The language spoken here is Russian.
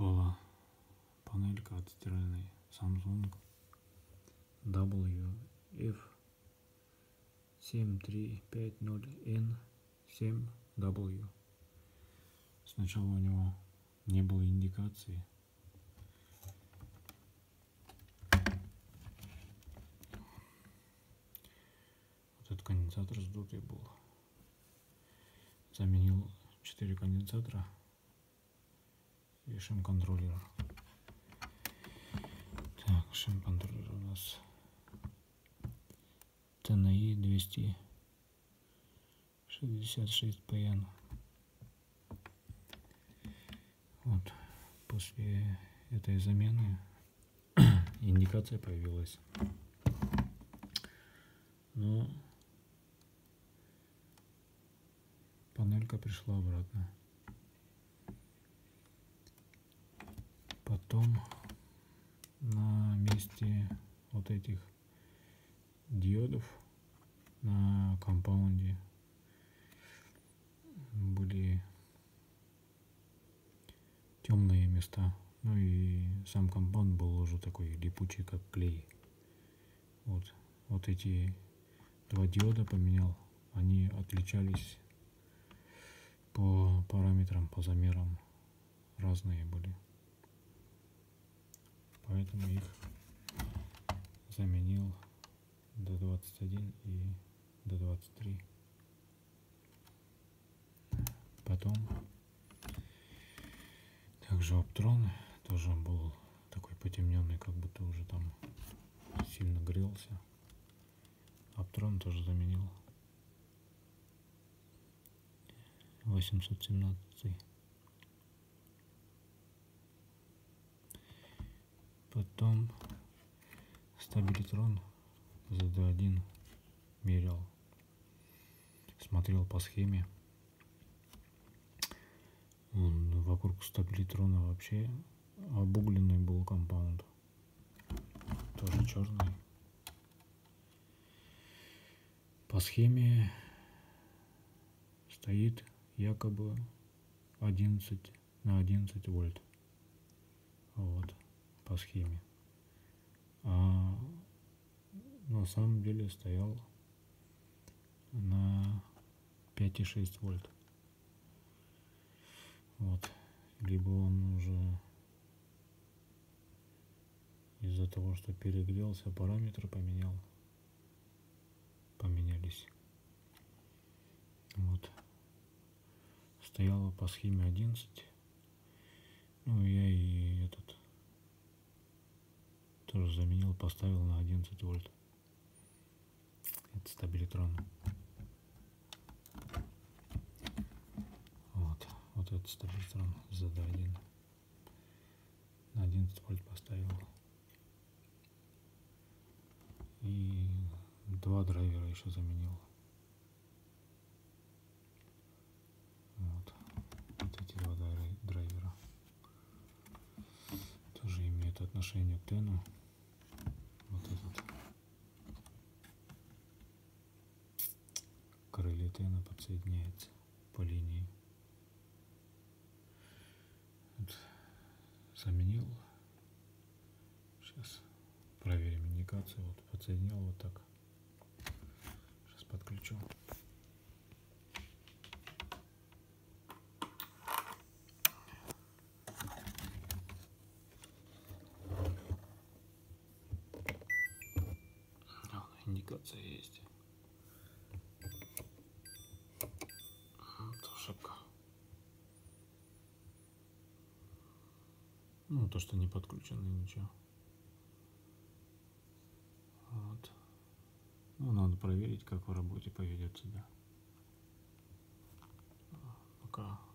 выпала панелька от стиральной Samsung WF7350N7W. Сначала у него не было индикации. Вот этот конденсатор сдутый был. Заменил 4 конденсатора и шим-контроллер. Так, шим-контроллер у нас TNI 266PN. Вот, после этой замены индикация появилась. Но панелька пришла обратно. Потом на месте вот этих диодов на компаунде были темные места. Ну и сам компаунд был уже такой липучий, как клей. Вот эти два диода поменял. Они отличались по параметрам, по замерам. Разные были. Поэтому их заменил до 21 и до 23. Потом также Optron тоже был такой потемненный, как будто уже там сильно грелся. Optron тоже заменил 817. Потом стабилитрон ZD1 мерял, смотрел по схеме. Вокруг стабилитрона вообще обугленный был компаунд, тоже черный. По схеме стоит якобы 11 на 11 вольт. Вот, по схеме. А на самом деле стоял на 5,6 вольт. Вот. Либо он уже из-за того, что перегрелся, параметры поменялись. Вот. Стояло по схеме 11. Ну, я и этот тоже заменил, поставил на 11 вольт. Это стабилитрон. Вот этот стабилитрон ZD1. На 11 вольт поставил. И два драйвера еще заменил. Вот эти два драйвера тоже имеют отношение к тену. Вот этот к реле тена подсоединяется по линии. Вот. Заменил. Сейчас проверим индикацию. Вот подсоединил вот так. Сейчас подключу. Индикация есть. Вот ошибка. Ну, то, что не подключено, ничего. Вот. Ну, надо проверить, как в работе поведет себя. Пока